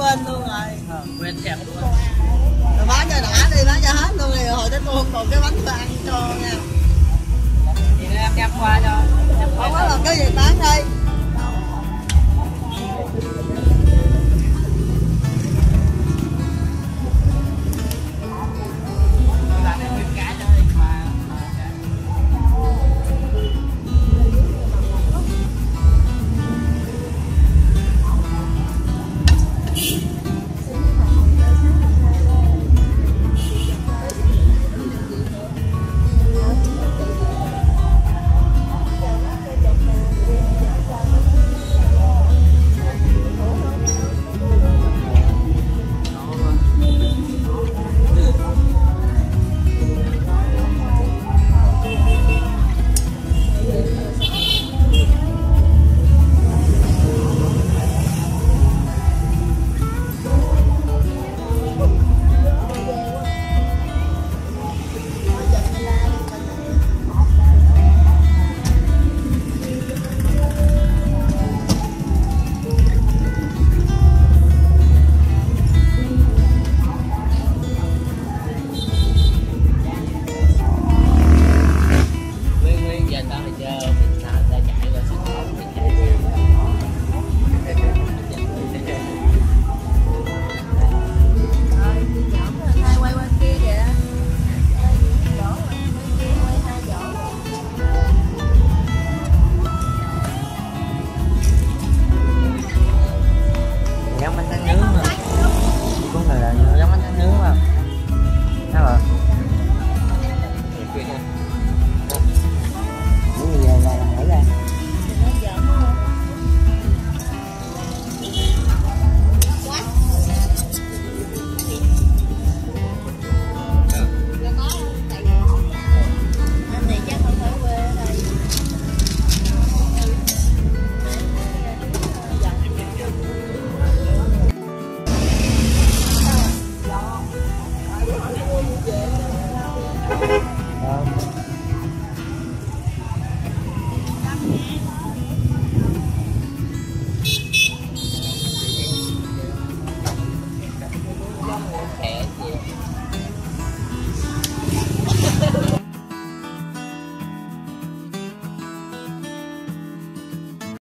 quên luôn rồi. Quên thiệt luôn. Rồi bán cho đã đi, bán cho hết luôn rồi hồi tới tôi không còn cái bánh tôi ăn cho nha. Thì em đem qua cho. Không có làm cái gì bán đây.